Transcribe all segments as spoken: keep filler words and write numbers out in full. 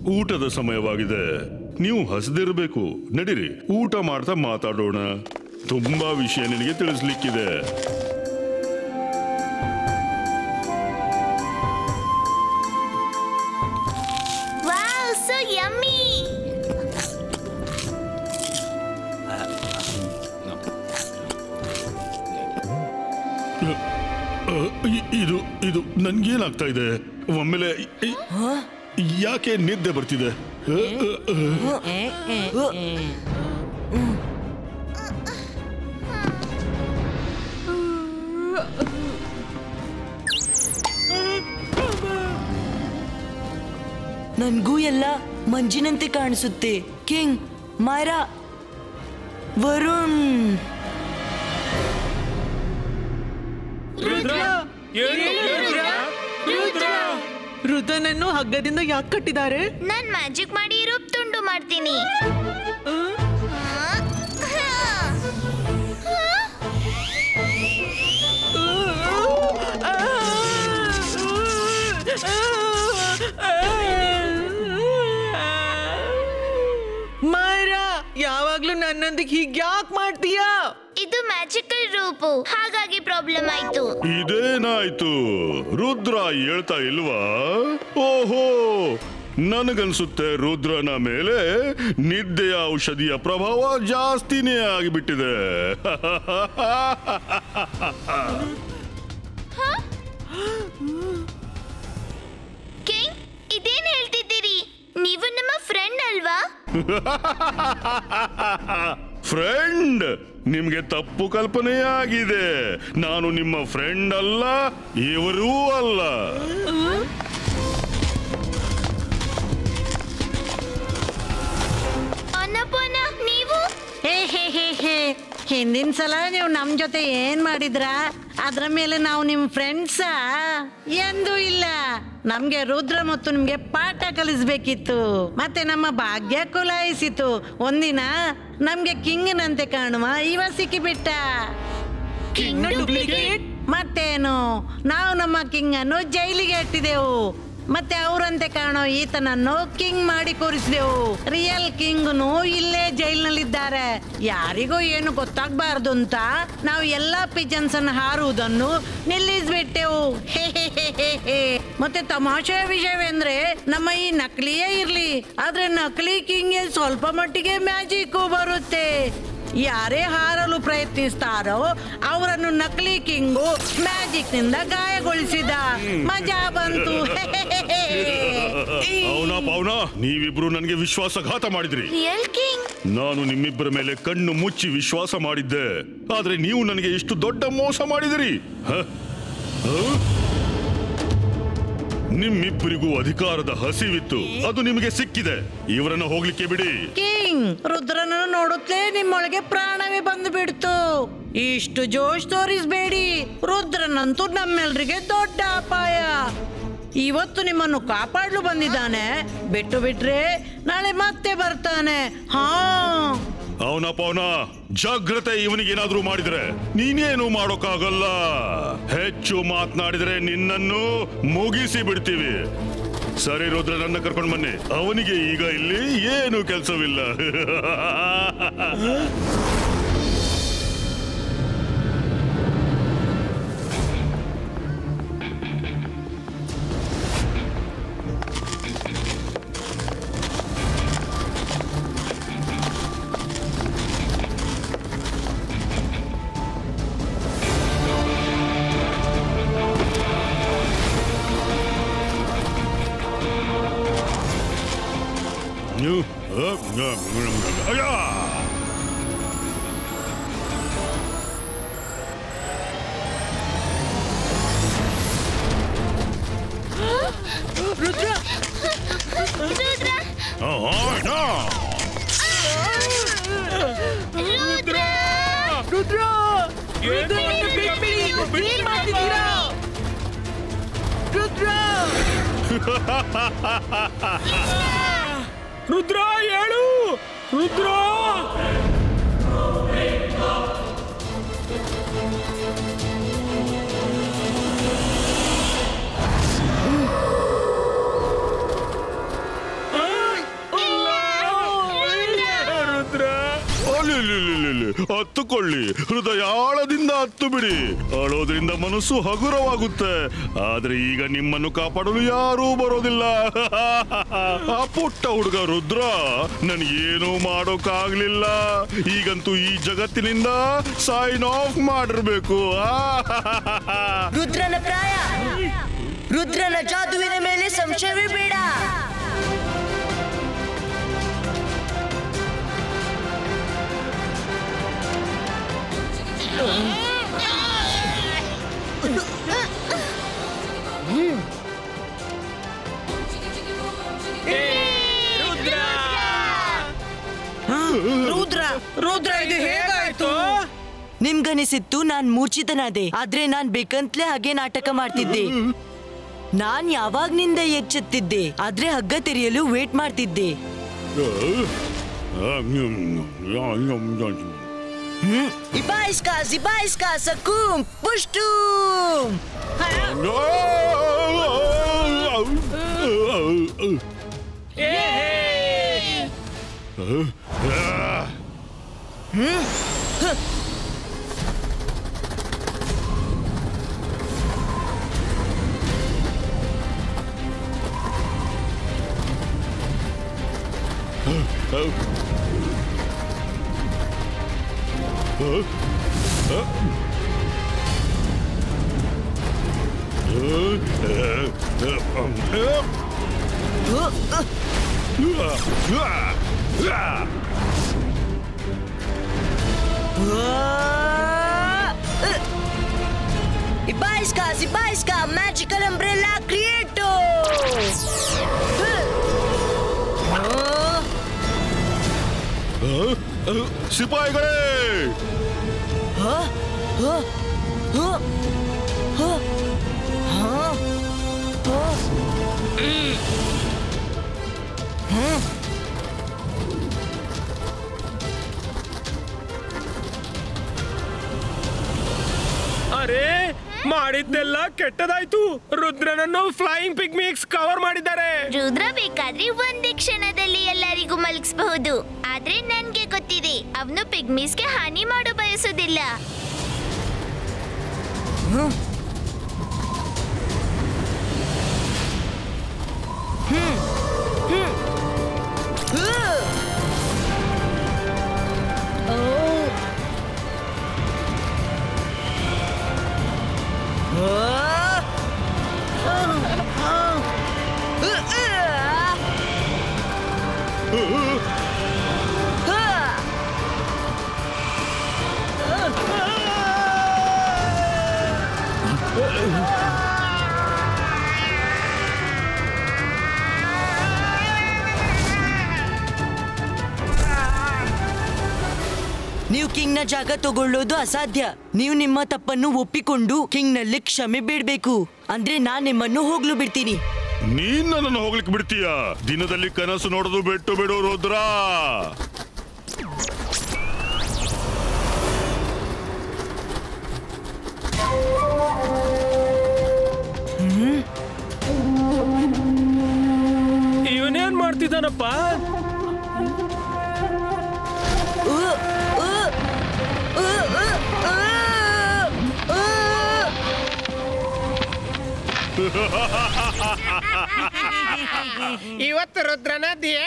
ಊಟದ ಸಮಯವಾಗಿದೆ. ನೀವು ಹಸಿದಿರಬೇಕು. ನಡೀರಿ, ಊಟ ಮಾಡ್ತಾ ಮಾತಾಡೋಣ. ತುಂಬಾ ವಿಷಯ ನಿನಗೆ ತಿಳಿಸ್ಲಿಕ್ಕಿದೆ. ಇದು ಇದು ನನ್ಗೇನಾಗ್ತಾ ಇದೆ? ಒಮ್ಮೆಲೆ ಯಾಕೆ ನಿದ್ದೆ ಬರ್ತಿದೆ? ನನ್ಗೂ ಎಲ್ಲ ಮಂಜಿನಂತೆ ಕಾಣಿಸುತ್ತೆ. ಕಿಂಗ್, ಮಾಯರಾ, ವರುಣ್. ರುದ್ರನನ್ನು ಹಗ್ಗದಿಂದ ಯಾಕೆ ಕಟ್ಟಿದ್ದಾರೆ? ನಾನ್ ಮ್ಯಾಜಿಕ್ ಮಾಡಿ ರೂಪ್ ತುಂಡು ಮಾಡ್ತೀನಿ. ಮಾಯರಾ, ಯಾವಾಗ್ಲೂ ನನ್ನೊಂದಿಗೆ ಹೀಗೆ ಯಾಕೆ ಮಾಡ್ತೀಯಾ? ಇದು ಮ್ಯಾಜಿಕಲ್ ರೂಪು, ಹಾಗಾಗಿ ಪ್ರಾಬ್ಲಮ್ ಆಯ್ತು. ಇದೇನಾಯ್ತು? ರುದ್ರ ಹೇಳ್ತಾ ಇಲ್ವಾ? ಓಹೋ, ನನಗನ್ಸುತ್ತೆ ರುದ್ರನ ಮೇಲೆ ನಿದ್ದೆಯ ಔಷಧಿಯ ಪ್ರಭಾವ ಜಾಸ್ತಿನೇ ಆಗಿಬಿಟ್ಟಿದೆ. ಕಿಂಗ್, ಇದೇನ್ ಹೇಳ್ತಿದ್ದೀರಿ? ನೀವು ನಮ್ಮ ಫ್ರೆಂಡ್ ಅಲ್ವಾ? ಫ್ರೆಂಡ್? ನಿಮ್ಗೆ ತಪ್ಪು ಕಲ್ಪನೆಯಾಗಿದೆ. ನಾನು ನಿಮ್ಮ ಫ್ರೆಂಡ್ ಅಲ್ಲ, ಇವರೂ ಅಲ್ಲ. ಅನ್ನಪೂರ್ಣ, ನೀವು ಹಿಂದಿನ ಸಲ ನೀವು ನಮ್ ಜೊತೆ ಏನ್ ಮಾಡಿದ್ರ? ಅದ್ರ ಮೇಲೆ ನಾವು ನಿಮ್ ಫ್ರೆಂಡ್ಸಾ? ಎಂದೂ ಇಲ್ಲ. ನಮ್ಗೆ ರುದ್ರ ಮತ್ತು ನಿಮ್ಗೆ ಪಾಠ ಕಲಿಸ್ಬೇಕಿತ್ತು. ಮತ್ತೆ ನಮ್ಮ ಭಾಗ್ಯ ಕುಲಾಯಿಸಿತು. ಒಂದಿನ ನಮ್ಗೆ ಕಿಂಗ್ನಂತೆ ಕಾಣುವ ಇವ ಸಿಕ್ಕಿಬಿಟ್ಟ. ಮತ್ತೇನು, ನಾವು ನಮ್ಮ ಕಿಂಗ್ ಅನ್ನು ಜೈಲಿಗೆ ಇಟ್ಟಿದೆವು. ಮತ್ತೆ ಅವರಂತೆ ಕಾಣೋ ಈತನನ್ನು ಕಿಂಗ್ ಮಾಡಿ ಕೂರಿಸಿದೆವು. ರಿಯಲ್ ಕಿಂಗ್ನು ಇಲ್ಲೇ ಜೈಲ್ನಲ್ಲಿದ್ದಾರೆ. ಯಾರಿಗೂ ಏನು ಗೊತ್ತಾಗಬಾರ್ದು ಅಂತ ನಾವು ಎಲ್ಲಾ ಪಿಜನ್ಸ್ ಅನ್ನು ಹಾರುವುದನ್ನು ನಿಲ್ಲಿಸ್ಬಿಟ್ಟೆವು. ಮತ್ತೆ ತಮಾಷೆಯ ವಿಷಯವೆಂದ್ರೆ ನಮ್ಮ ಈ ನಕಲಿಯೇ ಇರ್ಲಿ, ಆದ್ರೆ ನಕಲಿ ಕಿಂಗ್ಗೆ ಸ್ವಲ್ಪ ಮಟ್ಟಿಗೆ ಮ್ಯಾಜಿಕ್ ಬರುತ್ತೆ. ಯಾರೇ ಹಾರಲು ಪ್ರಯತ್ನಿಸ್ತಾರೋ ಅವರನ್ನು ನಕಲಿ ಕಿಂಗು ಮ್ಯಾಜಿಕ್ ನಿಂದ ಗಾಯಗೊಳಿಸಿದ. ಮಜಾ ಬಂತು. ಪೌನಾ ಪೌನಾ, ನೀವಿಬ್ರು ನನಗೆ ವಿಶ್ವಾಸಘಾತ ಮಾಡಿದ್ರಿ. ರಿಯಲ್ ಕಿಂಗ್, ನಾನು ನಿಮ್ಮಿಬ್ಬರ ಮೇಲೆ ಕಣ್ಣು ಮುಚ್ಚಿ ವಿಶ್ವಾಸ ಮಾಡಿದ್ದೆ, ಆದ್ರೆ ನೀವು ನನಗೆ ಇಷ್ಟು ದೊಡ್ಡ ಮೋಸ ಮಾಡಿದಿರಿ. ನಿಮ್ಮಿಬ್ಬರಿಗೂ ಅಧಿಕಾರದ ಹಸಿವಿತ್ತು, ಅದು ನಿಮಗೆ ಸಿಕ್ಕಿದೆ. ಇವರನ್ನು ಹೋಗ್ಲಿಕ್ಕೆ ಬಿಡಿ. ಕಿಂಗ್, ರುದ್ರನನ್ನು ನೋಡುತ್ತಲೇ ನಿಮ್ಮೊಳಗೆ ಪ್ರಾಣವೇ ಬಂದು ಬಿಡ್ತು. ಇಷ್ಟು ಜೋಶ್ ತೋರಿಸ್ಬೇಡಿ. ರುದ್ರನಂತೂ ನಮ್ಮೆಲ್ರಿಗೆ ದೊಡ್ಡ ಅಪಾಯ. ಇವತ್ತು ನಿಮ್ಮನ್ನು ಕಾಪಾಡಲು ಬಂದಿದ್ದಾನೆ. ಬಿಟ್ಟು ಬಿಟ್ರೆ ನಾಳೆ ಮತ್ತೆ ಬರ್ತಾನೆ. ಹಾ, ಅವನಪ್ಪ ಅವನ ಜಾಗ್ರತೆ. ಇವನಿಗೇನಾದ್ರೂ ಮಾಡಿದ್ರೆ ನೀನೇನು ಮಾಡೋಕ್ಕಾಗಲ್ಲ. ಹೆಚ್ಚು ಮಾತನಾಡಿದ್ರೆ ನಿನ್ನನ್ನು ಮುಗಿಸಿ ಬಿಡ್ತೀವಿ. ಸರಿ ರುದ್ರ, ನನ್ನ ಕರ್ಕೊಂಡು ಬನ್ನಿ. ಅವನಿಗೆ ಈಗ ಇಲ್ಲಿ ಏನು ಕೆಲಸವಿಲ್ಲ. ರುದ್ರ, ರುದ್ರ, ರುದ್ರ, ರುದ್ರ, ಏನ್ ಮಾಡ್ತಿದ್ದೀರಾ? ರುದ್ರ, ರುದ್ರ ಹೇಳು. ರುದ್ರ, ಹತ್ತುಕೊಳ್ಳಿ, ಹೃದಯಾಳದಿಂದ ಹತ್ತು ಬಿಡಿ. ಅಳೋದ್ರಿಂದ ಮನಸ್ಸು ಹಗುರವಾಗುತ್ತೆ, ಆದ್ರೆ ಈಗ ನಿಮ್ಮನ್ನು ಕಾಪಾಡಲು ಯಾರೂ ಬರೋದಿಲ್ಲ. ಆ ಪುಟ್ಟ ಹುಡುಗ ರುದ್ರ ನನಗೇನು ಮಾಡೋಕ್ಕಾಗ್ಲಿಲ್ಲ. ಈಗಂತೂ ಈ ಜಗತ್ತಿನಿಂದ ಸೈನ್ ಆಫ್ ಮಾಡಿರ್ಬೇಕು. ರುದ್ರನ ಪ್ರಾಯ, ರುದ್ರನ ಜಾದುವಿನ ಮೇಲೆ ಸಂಶಯವೇ ಬೇಡ. ರುದ್ರ ರುದ್ರ ಇದು ಹೇಗಾಯ್ತು? ನಿಮ್ಗನಿಸಿತ್ತು ನಾನ್ ಮೂರ್ಛಿತನಾದೆ, ಆದ್ರೆ ನಾನ್ ಬೇಕಂತ್ಲೇ ಹಾಗೆ ನಾಟಕ ಮಾಡ್ತಿದ್ದೆ. ನಾನ್ ಯಾವಾಗ್ನಿಂದ ಎಚ್ಚೆತ್ತಿದ್ದೆ, ಆದ್ರೆ ಹಗ್ಗ ತೆರೆಯಲು ವೇಟ್ ಮಾಡ್ತಿದ್ದೆ. ಇಬಾಯಿಸ್ಕಾ ಜಿಬಾಯಿಸ್ಕಾ ಸಕೂಂ ಪುಷ್ಟೂಂ. Ibaiska, Zibaiska, magical umbrella creato! ಸಿಪಾಯಿಗಳೇ! ಅರೆ, ಮಾಡಿದ್ದೆಲ್ಲ ಕೆಟ್ಟದಾಯ್ತು. ರುದ್ರನನ್ನು ಫ್ಲೈಯಿಂಗ್ ಪಿಗ್ಮಿಕ್ಸ್ ಕವರ್ ಮಾಡಿದ್ದಾರೆ. ರುದ್ರ ಬೇಕಾದ್ರೆ ಒಂದೇ ಕ್ಷಣದಲ್ಲಿ ಎಲ್ಲರಿಗೂ ಮಲಗಿಸಬಹುದು, ಆದ್ರೆ ನನ್ಗೆ ಗೊತ್ತಿದೆ ಅವನು ಪಿಗ್ಮಿಸ್ಗೆ ಹಾನಿ ಮಾಡೋ ಬಯಸೋದಿಲ್ಲ. ನೀವು ಕಿಂಗ್ ನ ಜಾಗ ತಗೊಳ್ಳೋದು ಅಸಾಧ್ಯ. ನೀವು ನಿಮ್ಮ ತಪ್ಪನ್ನು ಒಪ್ಪಿಕೊಂಡು ಕಿಂಗ್ ನಲ್ಲಿ ಕ್ಷಮೆ ಬೇಡಬೇಕು, ಅಂದ್ರೆ ನಾನ್ ನಿಮ್ಮನ್ನು ಹೋಗ್ಲು ಬಿಡ್ತೀನಿ. ನೀನ್ ನನ್ನನ್ನು ಹೋಗ್ಲಿಕ್ಕೆ ಬಿಡ್ತೀಯ? ದಿನದಲ್ಲಿ ಕನಸು ನೋಡೋದು ಬಿಟ್ಟು ಬಿಡು ರುದ್ರ. ಇವನೇನ್ ಮಾಡ್ತಿದ್ದಾನಪ್ಪ? ಇವತ್ತು ರುದ್ರನ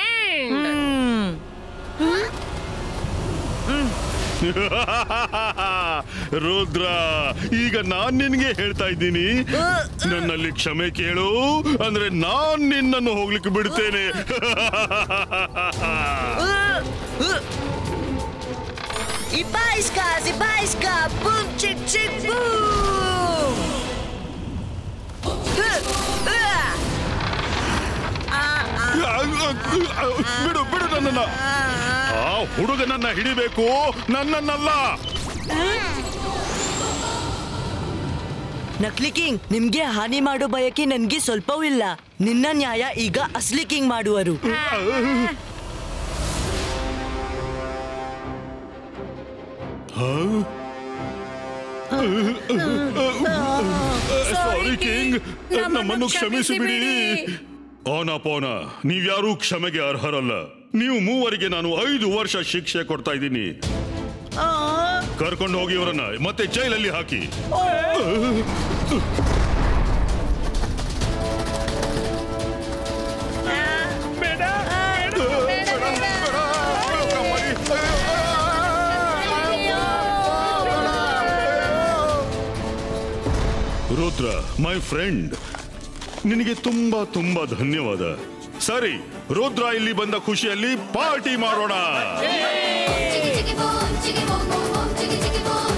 ರುದ್ರ, ಈಗ ನಾನ್ ನಿನ್ಗೆ ಹೇಳ್ತಾ ಇದ್ದೀನಿ, ನನ್ನಲ್ಲಿ ಕ್ಷಮೆ ಕೇಳು, ಅಂದ್ರೆ ನಾನ್ ನಿನ್ನನ್ನು ಹೋಗ್ಲಿಕ್ಕೆ ಬಿಡ್ತೇನೆ. Ibaiska, Zibaiska, boom, chick, chick, boom! ಬಿಡು ಬಿಡು ನನ್ನನ್ನ. ಆ ಹುಡುಗನನ್ನ ಹಿಡಿಬೇಕು, ನನ್ನನ್ನಲ್ಲ. ನಕಲಿ ಕಿಂಗ್, ನಿಮ್ಗೆ ಹಾನಿ ಮಾಡೋ ಬಯಕೆ ನನ್ಗೆ ಸ್ವಲ್ಪವೂ ಇಲ್ಲ. ನಿನ್ನ ನ್ಯಾಯ ಈಗ ಅಸ್ಲಿ ಕಿಂಗ್ ಮಾಡುವರು. ಸಾರಿ ಕಿಂಗ್, ನಮ್ಮನ್ನು ಕ್ಷಮಿಸಿ ಬಿಡಿ. ಓನ ಪೋನ, ನೀವ್ಯಾರೂ ಕ್ಷಮೆಗೆ ಅರ್ಹರಲ್ಲ. ನೀವು ಮೂವರಿಗೆ ನಾನು ಐದು ವರ್ಷ ಶಿಕ್ಷೆ ಕೊಡ್ತಾ ಇದ್ದೀನಿ. ಕರ್ಕೊಂಡು ಹೋಗಿ ಇವರನ್ನ ಮತ್ತೆ ಜೈಲಲ್ಲಿ ಹಾಕಿ. ರುದ್ರ, ಮೈ ಫ್ರೆಂಡ್, ನಿನಗೆ ತುಂಬಾ ತುಂಬಾ ಧನ್ಯವಾದ. ಸರಿ, ರುದ್ರ ಇಲ್ಲಿ ಬಂದ ಖುಷಿಯಲ್ಲಿ ಪಾರ್ಟಿ ಮಾಡೋಣ. Chiggy chiggy boom, chiggy boom boom boom, chiggy chiggy boom.